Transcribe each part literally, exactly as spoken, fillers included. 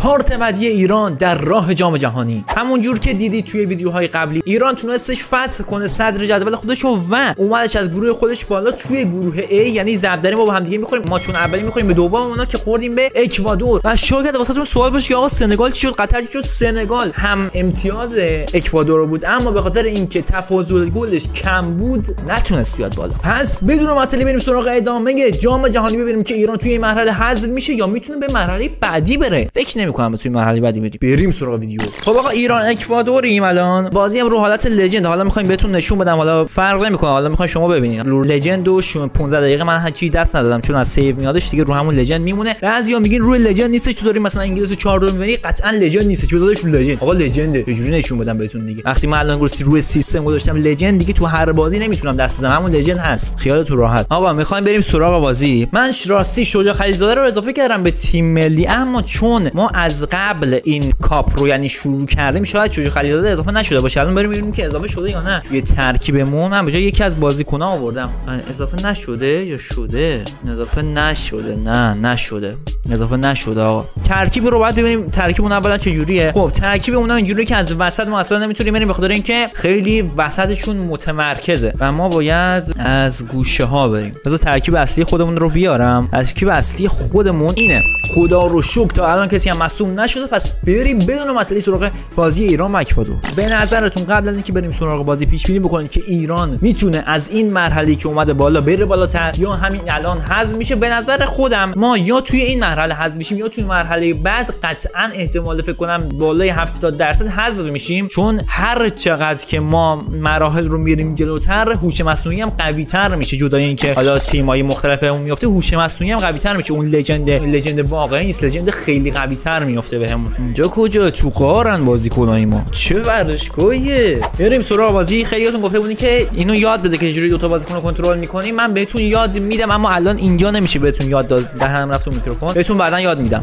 پارت بعدی ایران در راه جام جهانی. همونجور که دیدید توی ویدیوهای قبلی، ایران تونستش فتح کنه صدر جدول خودش و اومدش از گروه خودش بالا توی گروه A، یعنی ضرب داریم ما با هم دیگه می‌خوریم. ما چون اولی می‌خوریم به دوم اونا که خوردیم به اکوادور. و شاید واسهتون سوال باشه که آقا سنگال چی شد؟ قطر چی شد؟ سنگال هم امتیاز اکوادور بود، اما به خاطر اینکه تفاضل گلش کم بود نتونست بیاد بالا. پس بدون معطلی بریم سراغ ادامه جام جهانی، ببینیم که ایران توی این مرحله حذف میشه یا میتونه به مرحله بعدی بره. فکر نمی‌کنم توی مرحله بعدی بریم. بریم سراغ ویدیو. خب آقا ایران اکوادوریم الان. بازی هم رو حالت لجند. حالا می‌خوایم بهتون نشون بدم، حالا فرق نمی‌کنه، حالا می‌خوایم شما ببینید. رو لجند و پانزده دقیقه من هیچی دست ندادم چون از سیو میادش دیگه، رو همون لجند میمونه. بعضیا میگین روی لجند نیستش، تو داری مثلا انگلیس رو چهار دور می‌بری، قطعا لجند نیستش، بذارش رو لجند. آقا لجنده. یه جوری نشون بدم بهتون دیگه. وقتی من الان روی سیستم گذاشتم لجند، دیگه تو هر بازی نمیتونم دست بزنم، همون لجند هست، خیالتون راحت. آقا می‌خوایم بریم سراغ بازی. من راستی شجاع خلیلزاده رو اضافه کردم به تیم ملی، اما چون ما از قبل این کاپ رو یعنی شروع کردیم، شاید شجاع خلیلزاده اضافه نشده باشه. الان بریم ببینیم که اضافه شده یا نه. توی ترکیبمون من به جای یکی از بازیکن‌ها آوردم. اضافه نشده یا شده؟ اضافه نشده. نه نشده. اضافه نشده. آقا ترکیب رو باید ببینیم ترکیبمون اولا چه جوریه. خب ترکیب اونها اینجوریه که از وسط ما اصلا نمیتونیم بریم، به خاطر اینکه خیلی وسطشون متمرکزه و ما باید از گوشه ها بریم. بذار ترکیب اصلی خودمون رو بیارم. ترکیب اصلی خودمون اینه. خدا رو شکر تا الان کسی هم مصدوم نشده. پس بریم بدون معطلی سراغ بازی ایران و اکوادور. به نظرتون قبل از اینکه بریم سراغ بازی پیش بینی بکنید که ایران میتونه از این مرحله که اومده بالا بره بالاتر یا همین الان حذف میشه؟ به نظر خودم ما یا توی این مرحله حذف میشیم یا توی مرحله بعد قطعا احتمال فکر کنم بالای هفتاد درصد حذف میشیم، چون هر چقدر که ما مراحل رو میریم جلوتر هوش مصنوعی هم قوی تر میشه. جدای اینکه حالا تیمای مختلف اون میفته، هوش مصنوعی هم قوی تر میشه. اون لجند لجند واقعی نیست، لجند خیلی قوی تر میفته بهمون. اینجا کجا تو قارن بازیکنای ما؟ چه ورزشگاهیه؟ بریم سراغ بازی. خیلیاتون گفته بودین که اینو یاد بده که چجوری دو تا بازیکن رو کنترل میکنیم. من بهتون یاد میدم، اما الان اینجا نمیشه بهتون یاد داد. دهنم رفت تو میکروفون. بهتون بعداً یاد میدم.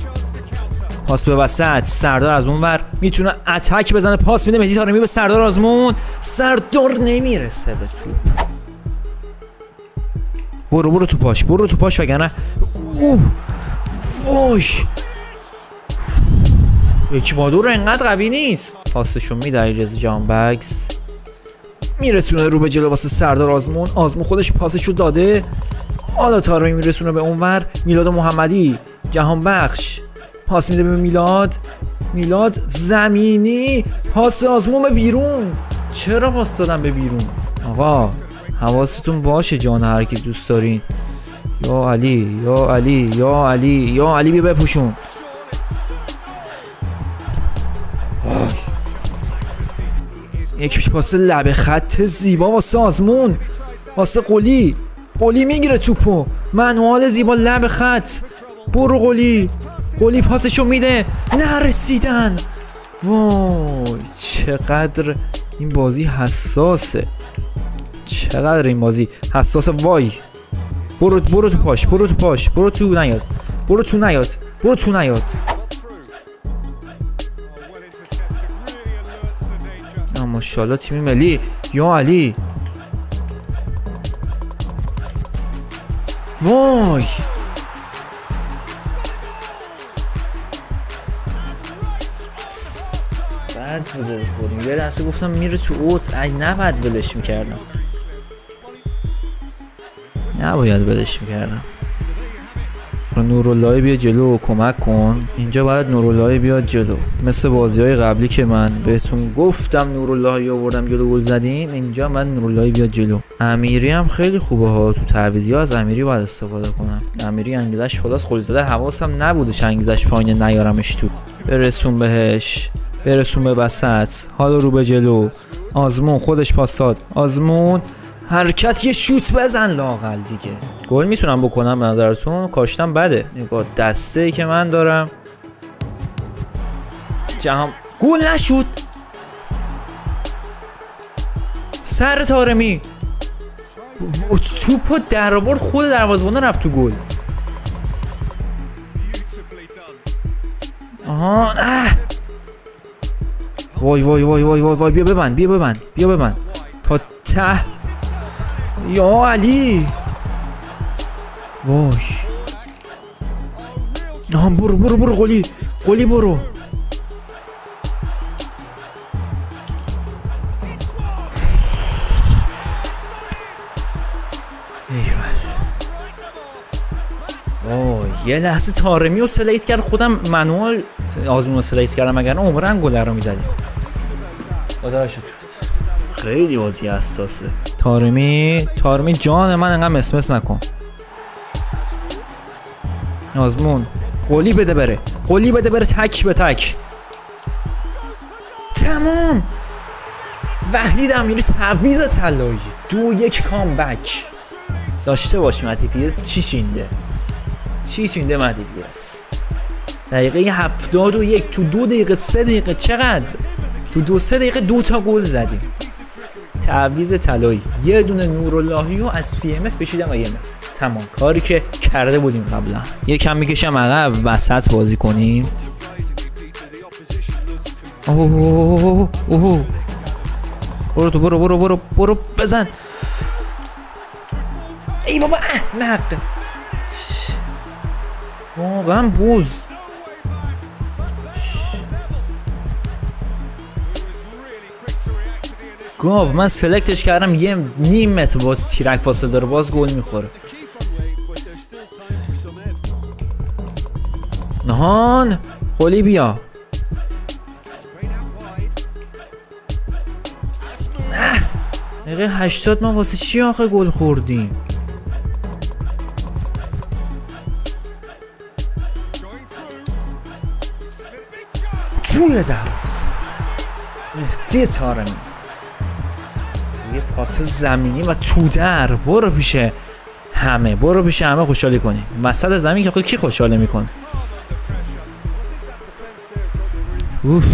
پاس به وسط، سردار از اون ور میتونه اتک بزنه، پاس میده مهدی طارمی به سردار آزمون. سردار نمیرسه به توپ. برو برو تو پاش، برو تو پاش وگرنه اوه واش اکوادور انقدر قوی نیست. پاسشون میده اجازه جان بگز، میرسونه رو به جلو واسه سردار آزمون. آزمون خودش پاسشو داده، حالا طارمی میرسونه به اونور. میلاد محمدی جهان بخش پاس میده به میلاد. میلاد زمینی، پاس آزمون به بیرون. چرا پاس دادن به بیرون؟ آقا حواستون باشه جان هر کی دوست دارین. یا علی یا علی یا علی یا علی بیا بپوشون. یک پاس لبه خط زیبا واسه آزمون، واسه قلی. قلی میگیره توپو، منوال زیبا لبه خط. برو قلی. قلی پاسشو میده، نرسیدن. وای چقدر این بازی حساسه، چقدر این بازی حساسه. وای برو برو تو پاش، برو تو پاش، برو تو نیاد، برو تو نیاد، برو تو نیاد. ماشاءالله تیم ملی. یا علی وای بعد بوده بخوریم. یه لحظه گفتم میره تو اوت، ای نباید ولش میکردم، نباید ولش میکردم. نوراللهی بیا جلو و کمک کن. اینجا باید نوراللهی بیاد جلو، مثل بازی های قبلی که من بهتون گفتم نوراللهی آوردم جلو گل زدیم. اینجا باید نوراللهی بیاد جلو. امیری هم خیلی خوبه ها، تو تعویضی ها از امیری باید استفاده کنم. امیری انگیزش بالاست، خلیزاده حواسم نبودش انگیزش پایین نیارمش تو. برسون بهش، برسون به وسط، حالا رو به جلو. آزمون خودش پاس داد. آزمون حرکت، یه شوت بزن لااقل دیگه. گل میتونم بکنم به نظرتون؟ کاشتم بده. نگاه دسته ای که من دارم. جهان گل نشد. سر طارمی توپو در آورد، خود دروازه‌بان رفت تو گل. آها اه. وای وای وای وای وای بیا ببند، بیا ببند، بیا ببند تا ته. یا علی وای. نه برو برو برو قلی قلی برو. اوه یه لحظه تارمی رو سلیت کرد، خودم منوال آزمون رو سلیت کردم، اگر عمرن گل رو میزدیم. خدا شکرت. خیلی بازی حساسه. تارمی تارمی جان من، انقدر مسمس نکن. آزمون قلی بده بره، قلی بده بره، تک به تک. تمام. وحید امیری تعویض طلایی. دو یک کامبک داشته باشیم. مهدی پی اس چی شینده؟ چی شینده مهدی پی اس؟ دقیقه هفتاد و یک تو دو دقیقه سه دقیقه چقدر؟ تو دو سه دقیقه دو تا گل زدیم. تعویض طلایی. یه دونه نوراللهی رو از سی ام اف بشیدم ای ام اف. تمام کاری که کرده بودیم قبلا. یکم میکشم عقب، وسط بازی کنیم. اوه اوه برو تو، برو برو برو برو بزن. ای بابا احمق. واقعا بوز. گاو من سلکتش کردم یه نیم متر باز تیرک فاصله داره، باز گل میخوره. نهان خلی بیا. نه دقیقه هشتاد ما واسه چی آخه گل خوردیم؟ توی دروازه مهدی طارمی، یه پاس زمینی و تو در. برو پیش همه، برو پیش همه خوشحالی کنی. وسط زمین که خود کی خوشحالی میکنه؟ اوف.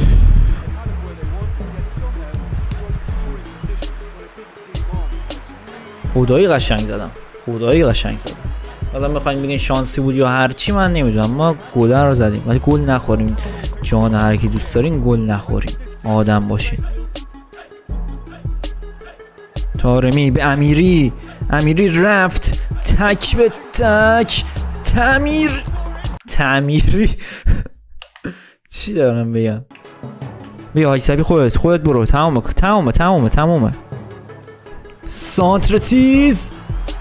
خدایی قشنگ زدم، خدایی قشنگ زدم. حالا میخواین بگین شانسی بود یا هر چی، من نمیدونم. ما گل رو زدیم ولی گل نخوریم. جان هر کی دوست دارین گل نخوریم، آدم باشین. طارمی به امیری، امیری رفت تک به تک. تعمیر تعمیری چی دارم بگم؟ بیا حاج صبی خودت خودت برو. تمامه تمامه تمامه تمامه. سانتر تیز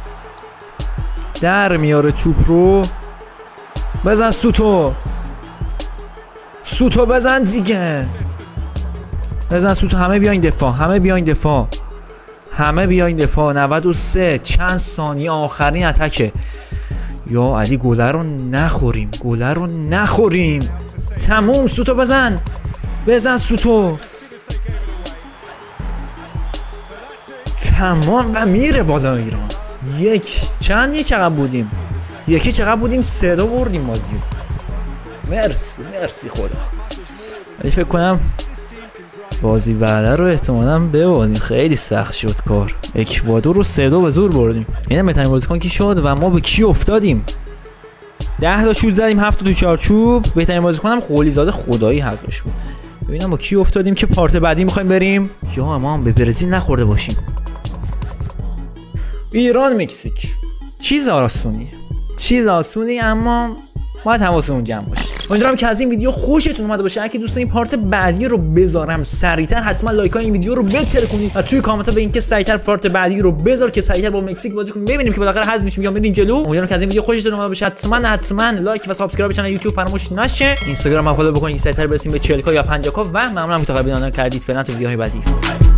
در میاره توپ رو. بزن سوتو، سوتو بزن دیگه، بزن سوتو. همه بیاین دفاع، همه بیاین دفاع، همه بیاین دفاع. نود و سه چند ثانیه آخرین اتکه. یا علی گله رو نخوریم، گله رو نخوریم. تموم. سوتو بزن، بزن سوتو. تمام و میره بالا ایران. یک چندی چقدر بودیم؟ یکی چقدر بودیم؟ سه دو بردیم بازیو. مرسی مرسی خدا. ولی فکر کنم بازی بعده رو احتمالاً ببازیم. خیلی سخت شد کار. اکوادور رو سه دو به زور بردیم. اینم بهترین بازیکن کی شد و ما به کی افتادیم؟ ده تا شوت زدیم، هفت تا تو چارچوب. بهترین بازیکن هم قلی زاده خدایی حقش بود. ببینم با کی افتادیم که پارت بعدی می‌خوایم بریم. یا ما هم به برزیل نخورده باشیم. ایران مکزیک چیز آسونیه، چیز آسونی، اما باید حواسمون جمع باشه. امیدوارم که از این ویدیو خوشتون اومده باشه. اگه دوست دارین پارت بعدی رو بذارم سریعتر، حتما لایک های این ویدیو رو بتر کنید و توی کامنت ها بگین که سریعتر پارت بعدی رو بذار که سریعتر با مکزیک بازی کنیم، ببینیم که بالاخره حذف میشیم یا میریم جلو. امیدوارم که از این ویدیو خوشتون اومده باشه. حتما حتما لایک و سابسکرایب کانال یوتیوب فراموش نشه. اینستاگرام هم فالو بکنید سریعتر برسیم به چهل کا یا پنجاه کا و ممنونم که تا قبل کردید. فعلا تا ویدیوهای بعدی.